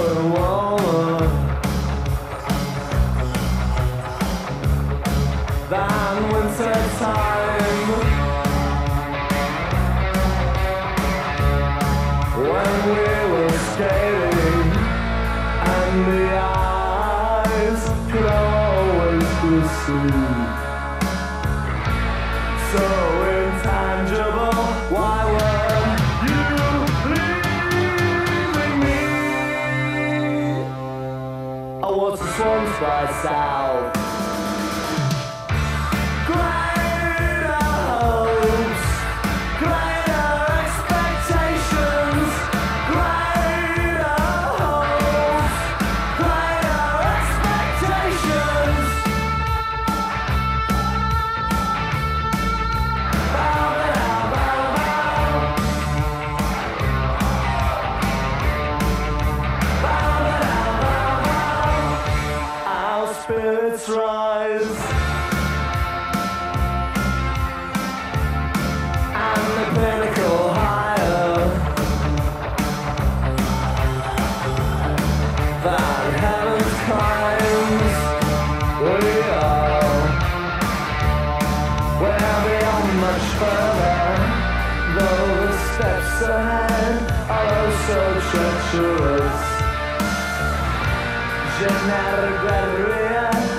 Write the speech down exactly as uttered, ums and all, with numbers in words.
woman than winter time, when we were skating and the eyes could always be seen. So intangible, why were you leaving me? I was once by south. Greater hopes, greater expectations, greater hopes, greater expectations. Our spirits rise, and the pinnacle higher than heaven's climbs. We are, we're beyond much further, though the steps ahead are oh so treacherous. Je ne regrette rien.